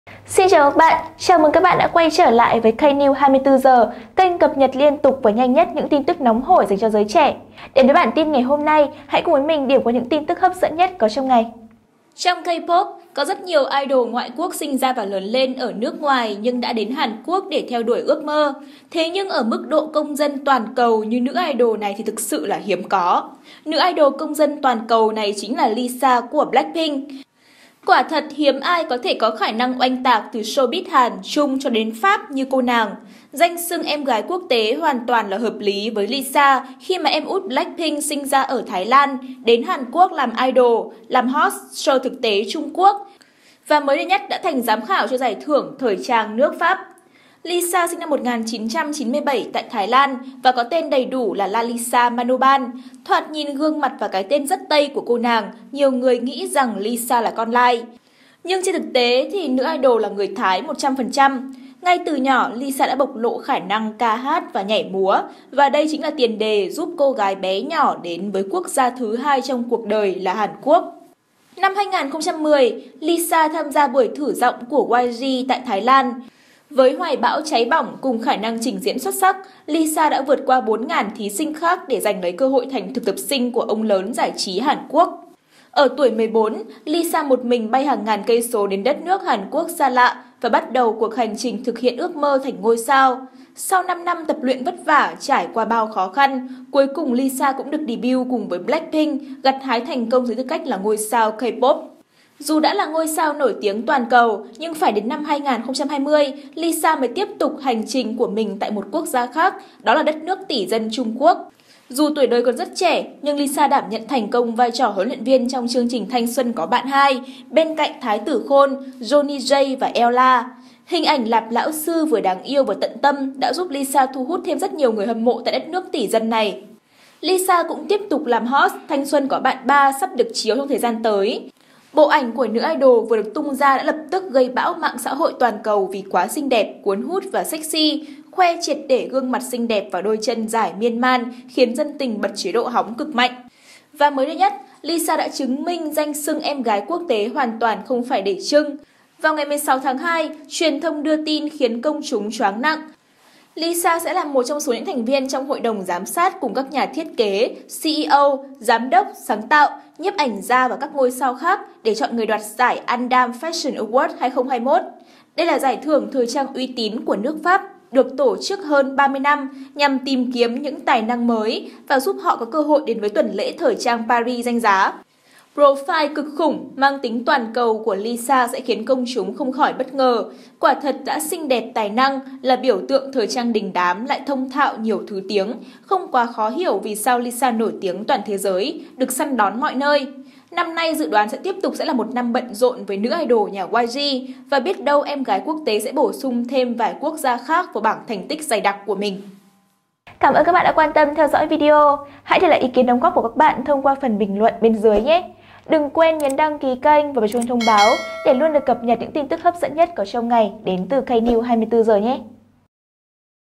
Xin chào các bạn, chào mừng các bạn đã quay trở lại với K-News 24 giờ, kênh cập nhật liên tục và nhanh nhất những tin tức nóng hổi dành cho giới trẻ. Đến với bản tin ngày hôm nay, hãy cùng với mình điểm qua những tin tức hấp dẫn nhất có trong ngày. Trong K-pop, có rất nhiều idol ngoại quốc sinh ra và lớn lên ở nước ngoài nhưng đã đến Hàn Quốc để theo đuổi ước mơ. Thế nhưng ở mức độ công dân toàn cầu như nữ idol này thì thực sự là hiếm có. Nữ idol công dân toàn cầu này chính là Lisa của Blackpink. Quả thật hiếm ai có thể có khả năng oanh tạc từ showbiz Hàn, Trung cho đến Pháp như cô nàng. Danh xưng em gái quốc tế hoàn toàn là hợp lý với Lisa khi mà em út Blackpink sinh ra ở Thái Lan, đến Hàn Quốc làm idol, làm host show thực tế Trung Quốc. Và mới đây nhất đã thành giám khảo cho giải thưởng thời trang nước Pháp. Lisa sinh năm 1997 tại Thái Lan và có tên đầy đủ là Lalisa Manoban. Thoạt nhìn gương mặt và cái tên rất Tây của cô nàng, nhiều người nghĩ rằng Lisa là con lai. Nhưng trên thực tế thì nữ idol là người Thái 100%. Ngay từ nhỏ, Lisa đã bộc lộ khả năng ca hát và nhảy múa, và đây chính là tiền đề giúp cô gái bé nhỏ đến với quốc gia thứ hai trong cuộc đời là Hàn Quốc. Năm 2010, Lisa tham gia buổi thử giọng của YG tại Thái Lan. Với hoài bão cháy bỏng cùng khả năng trình diễn xuất sắc, Lisa đã vượt qua 4.000 thí sinh khác để giành lấy cơ hội thành thực tập sinh của ông lớn giải trí Hàn Quốc. Ở tuổi 14, Lisa một mình bay hàng ngàn cây số đến đất nước Hàn Quốc xa lạ và bắt đầu cuộc hành trình thực hiện ước mơ thành ngôi sao. Sau 5 năm tập luyện vất vả, trải qua bao khó khăn, cuối cùng Lisa cũng được debut cùng với Blackpink, gặt hái thành công dưới tư cách là ngôi sao K-pop. Dù đã là ngôi sao nổi tiếng toàn cầu, nhưng phải đến năm 2020, Lisa mới tiếp tục hành trình của mình tại một quốc gia khác, đó là đất nước tỷ dân Trung Quốc. Dù tuổi đời còn rất trẻ, nhưng Lisa đảm nhận thành công vai trò huấn luyện viên trong chương trình Thanh Xuân Có Bạn 2, bên cạnh Thái Tử Khôn, Johnny J và Ella. Hình ảnh Lạp lão sư vừa đáng yêu vừa tận tâm đã giúp Lisa thu hút thêm rất nhiều người hâm mộ tại đất nước tỷ dân này. Lisa cũng tiếp tục làm host Thanh Xuân Có Bạn 3 sắp được chiếu trong thời gian tới. Bộ ảnh của nữ idol vừa được tung ra đã lập tức gây bão mạng xã hội toàn cầu vì quá xinh đẹp, cuốn hút và sexy, khoe triệt để gương mặt xinh đẹp và đôi chân dài miên man, khiến dân tình bật chế độ hóng cực mạnh. Và mới đây nhất, Lisa đã chứng minh danh xưng em gái quốc tế hoàn toàn không phải để trưng. Vào ngày 16 tháng 2, truyền thông đưa tin khiến công chúng choáng nặng. Lisa sẽ là một trong số những thành viên trong hội đồng giám sát cùng các nhà thiết kế, CEO, giám đốc, sáng tạo, nhiếp ảnh gia và các ngôi sao khác để chọn người đoạt giải Andam Fashion Award 2021. Đây là giải thưởng thời trang uy tín của nước Pháp, được tổ chức hơn 30 năm nhằm tìm kiếm những tài năng mới và giúp họ có cơ hội đến với tuần lễ thời trang Paris danh giá. Profile cực khủng mang tính toàn cầu của Lisa sẽ khiến công chúng không khỏi bất ngờ. Quả thật đã xinh đẹp tài năng, là biểu tượng thời trang đình đám lại thông thạo nhiều thứ tiếng. Không quá khó hiểu vì sao Lisa nổi tiếng toàn thế giới, được săn đón mọi nơi. Năm nay dự đoán tiếp tục sẽ là một năm bận rộn với nữ idol nhà YG, và biết đâu em gái quốc tế sẽ bổ sung thêm vài quốc gia khác vào bảng thành tích dày đặc của mình. Cảm ơn các bạn đã quan tâm theo dõi video. Hãy để lại ý kiến đóng góp của các bạn thông qua phần bình luận bên dưới nhé. Đừng quên nhấn đăng ký kênh và bật chuông thông báo để luôn được cập nhật những tin tức hấp dẫn nhất có trong ngày đến từ K-News 24 giờ nhé.